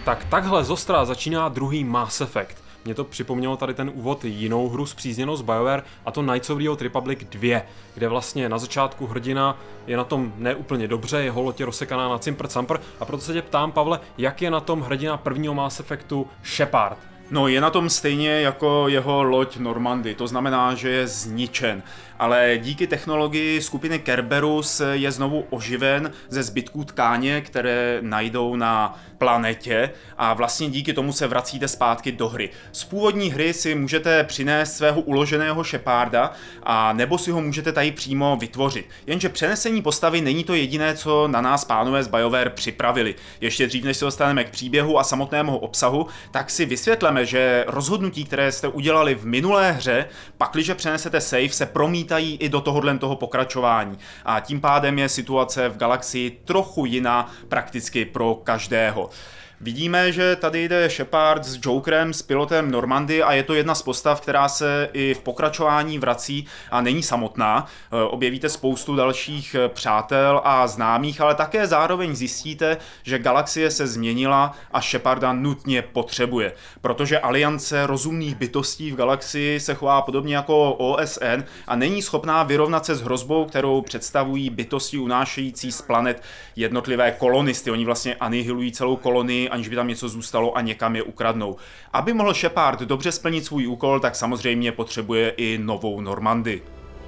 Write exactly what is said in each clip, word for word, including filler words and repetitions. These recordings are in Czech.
Tak takhle zostra začíná druhý Mass Effect. Mně to připomnělo tady ten úvod jinou hru spřízněnou s BioWare, a to Knights of the Old Republic dva, kde vlastně na začátku hrdina je na tom neúplně dobře, jeho loď je rozsekaná na cimpr-campr, a proto se tě ptám, Pavle, jak je na tom hrdina prvního Mass Effectu Shepard? No, je na tom stejně jako jeho loď Normandy, to znamená, že je zničen. Ale díky technologii skupiny Kerberus je znovu oživen ze zbytků tkáně, které najdou na planetě, a vlastně díky tomu se vracíte zpátky do hry. Z původní hry si můžete přinést svého uloženého Sheparda, a nebo si ho můžete tady přímo vytvořit. Jenže přenesení postavy není to jediné, co na nás pánové z BioWare připravili. Ještě dřív, než se dostaneme k příběhu a samotnému obsahu, tak si vysvětleme, že rozhodnutí, které jste udělali v minulé hře, pakliže přenesete save, se promítají i do tohohle toho pokračování. A tím pádem je situace v galaxii trochu jiná prakticky pro každého. Vidíme, že tady jde Shepard s Jokerem, s pilotem Normandy, a je to jedna z postav, která se i v pokračování vrací a není samotná. Objevíte spoustu dalších přátel a známých, ale také zároveň zjistíte, že galaxie se změnila a Sheparda nutně potřebuje. Protože aliance rozumných bytostí v galaxii se chová podobně jako O S N a není schopná vyrovnat se s hrozbou, kterou představují bytosti unášející z planet jednotlivé kolonisty. Oni vlastně anihilují celou kolonii, aniž by tam něco zůstalo, a někam je ukradnou. Aby mohl Shepard dobře splnit svůj úkol, tak samozřejmě potřebuje i novou Normandy.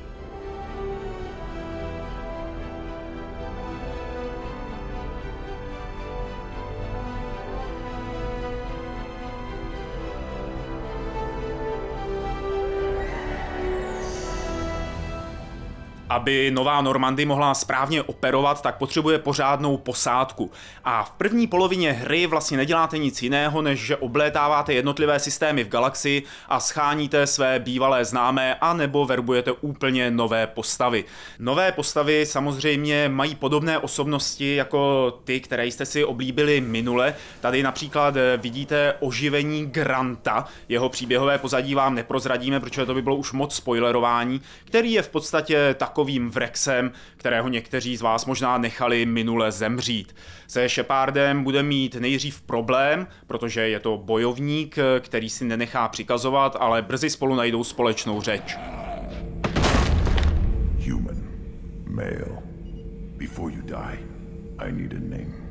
Aby nová Normandy mohla správně operovat, tak potřebuje pořádnou posádku. A v první polovině hry vlastně neděláte nic jiného, než že oblétáváte jednotlivé systémy v galaxii a scháníte své bývalé známé, a nebo verbujete úplně nové postavy. Nové postavy samozřejmě mají podobné osobnosti jako ty, které jste si oblíbili minule. Tady například vidíte oživení Granta. Jeho příběhové pozadí vám neprozradíme, protože to by bylo už moc spoilerování, který je v podstatě takový Vrexem, kterého někteří z vás možná nechali minule zemřít. Se Shepardem bude mít nejdřív problém, protože je to bojovník, který si nenechá přikazovat, ale brzy spolu najdou společnou řeč. Human, male. Before you die, I need a name.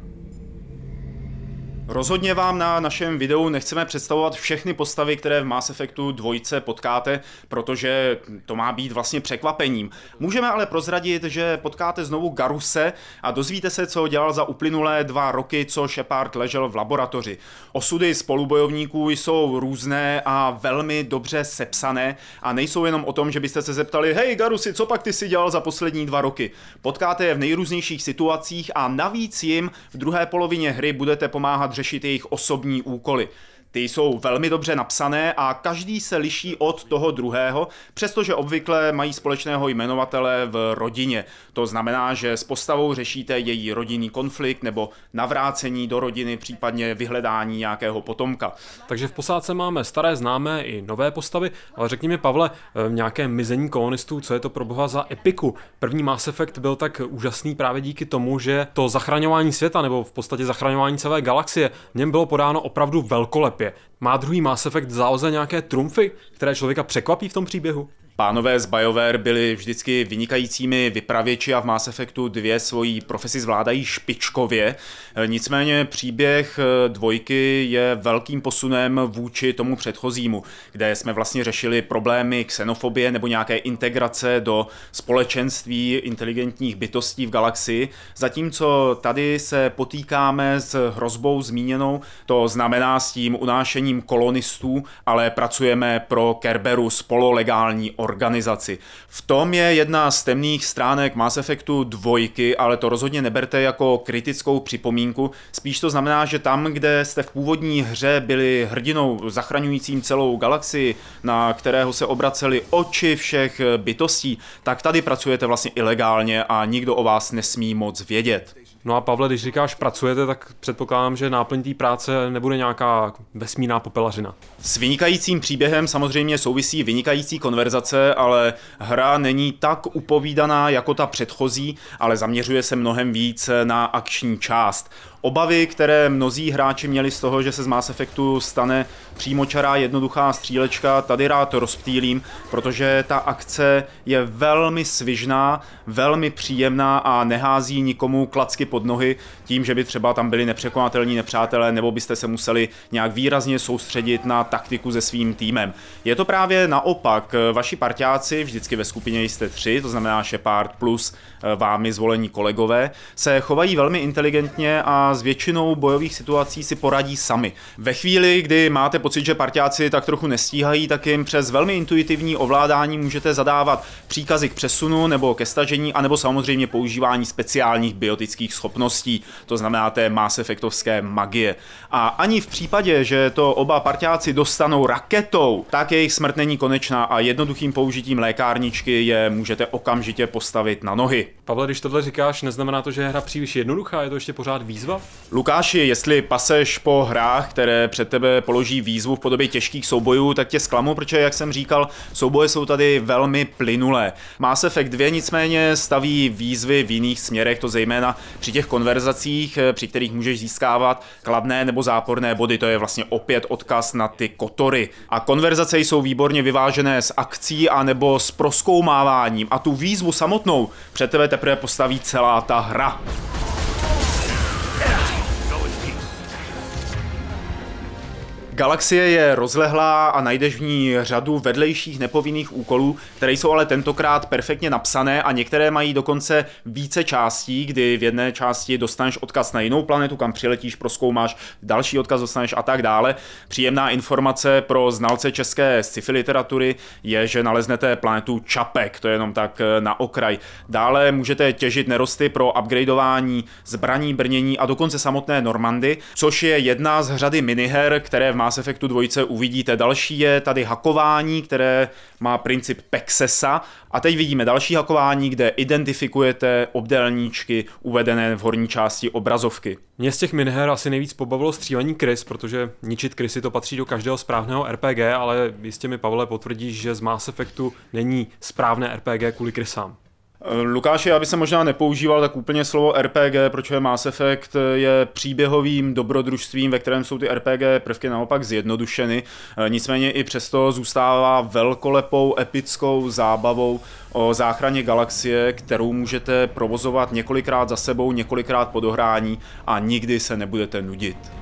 Rozhodně vám na našem videu nechceme představovat všechny postavy, které v Mass Effectu dva potkáte, protože to má být vlastně překvapením. Můžeme ale prozradit, že potkáte znovu Garuse a dozvíte se, co dělal za uplynulé dva roky, co Shepard ležel v laboratoři. Osudy spolubojovníků jsou různé a velmi dobře sepsané a nejsou jenom o tom, že byste se zeptali: hej Garusi, co pak ty si dělal za poslední dva roky? Potkáte je v nejrůznějších situacích a navíc jim v druhé polovině hry budete pomáhat řešit jejich osobní úkoly. Ty jsou velmi dobře napsané a každý se liší od toho druhého, přestože obvykle mají společného jmenovatele v rodině. To znamená, že s postavou řešíte její rodinný konflikt nebo navrácení do rodiny, případně vyhledání nějakého potomka. Takže v posádce máme staré známé i nové postavy, ale řekni mi, Pavle, nějaké mizení kolonistů, co je to pro boha za epiku? První Mass Effect byl tak úžasný právě díky tomu, že to zachraňování světa nebo v podstatě zachraňování celé galaxie v něm bylo podáno opravdu velkolepě. Má druhý Mass Effect v záloze nějaké trumfy, které člověka překvapí v tom příběhu? Pánové z BioWare byli vždycky vynikajícími vypravěči a v Mass Effectu dva svoji profesi zvládají špičkově. Nicméně příběh dvojky je velkým posunem vůči tomu předchozímu, kde jsme vlastně řešili problémy xenofobie nebo nějaké integrace do společenství inteligentních bytostí v galaxii, zatímco tady se potýkáme s hrozbou zmíněnou, to znamená s tím unášením kolonistů, ale pracujeme pro Kerberus, pololegální organizaci. V tom je jedna z temných stránek Mass Effectu dva, ale to rozhodně neberte jako kritickou připomínku. Spíš to znamená, že tam, kde jste v původní hře byli hrdinou zachraňujícím celou galaxii, na kterého se obraceli oči všech bytostí, tak tady pracujete vlastně ilegálně a nikdo o vás nesmí moc vědět. No a Pavle, když říkáš pracujete, tak předpokládám, že náplň té práce nebude nějaká vesmírná popelařina. S vynikajícím příběhem samozřejmě souvisí vynikající konverzace, ale hra není tak upovídaná jako ta předchozí, ale zaměřuje se mnohem víc na akční část. Obavy, které mnozí hráči měli z toho, že se z Mass Effectu stane přímočará jednoduchá střílečka, tady rád rozptýlím, protože ta akce je velmi svižná, velmi příjemná a nehází nikomu klacky pod nohy tím, že by třeba tam byli nepřekonatelní nepřátelé, nebo byste se museli nějak výrazně soustředit na taktiku se svým týmem. Je to právě naopak. Vaši parťáci, vždycky ve skupině jste tři, to znamená Shepard plus vámi zvolení kolegové, se chovají velmi inteligentně a s většinou bojových situací si poradí sami. Ve chvíli, kdy máte pocit, že parťáci tak trochu nestíhají, tak jim přes velmi intuitivní ovládání můžete zadávat příkazy k přesunu nebo ke stažení, anebo samozřejmě používání speciálních biotických schopností, to znamená té Mass Effectovské magie. A ani v případě, že to oba parťáci dostanou raketou, tak jejich smrt není konečná a jednoduchým použitím lékárničky je můžete okamžitě postavit na nohy. Pavle, když tohle říkáš, neznamená to, že je hra příliš jednoduchá, je to ještě pořád výzva? Lukáši, jestli paseš po hrách, které před tebe položí výzvu v podobě těžkých soubojů, tak tě zklamu, protože, jak jsem říkal, souboje jsou tady velmi plynulé. Mass Effect dva nicméně staví výzvy v jiných směrech, to zejména při těch konverzacích, při kterých můžeš získávat kladné nebo záporné body, to je vlastně opět odkaz na ty kotory. A konverzace jsou výborně vyvážené s akcí a nebo s prozkoumáváním a tu výzvu samotnou před tebe teprve postaví celá ta hra. Galaxie je rozlehlá a najdeš v ní řadu vedlejších nepovinných úkolů, které jsou ale tentokrát perfektně napsané a některé mají dokonce více částí, kdy v jedné části dostaneš odkaz na jinou planetu, kam přiletíš, prozkoumáš, další odkaz dostaneš a tak dále. Příjemná informace pro znalce české sci-fi literatury je, že naleznete planetu Čapek, to je jenom tak na okraj. Dále můžete těžit nerosty pro upgradeování zbraní, brnění a dokonce samotné Normandy, což je jedna z řady miniher, které v Mass Effectu dvojce uvidíte. Další je tady hakování, které má princip Pexesa. A teď vidíme další hakování, kde identifikujete obdélníčky uvedené v horní části obrazovky. Mě z těch miniher asi nejvíc pobavilo střílení krys, protože ničit krysy to patří do každého správného R P G, ale jistě mi, Pavle, potvrdíš, že z Mass Effectu není správné R P G kvůli krysám. Lukáši, já bych se možná nepoužíval tak úplně slovo R P G, protože Mass Effect je příběhovým dobrodružstvím, ve kterém jsou ty R P G prvky naopak zjednodušeny. Nicméně i přesto zůstává velkolepou, epickou zábavou o záchraně galaxie, kterou můžete provozovat několikrát za sebou, několikrát po dohrání a nikdy se nebudete nudit.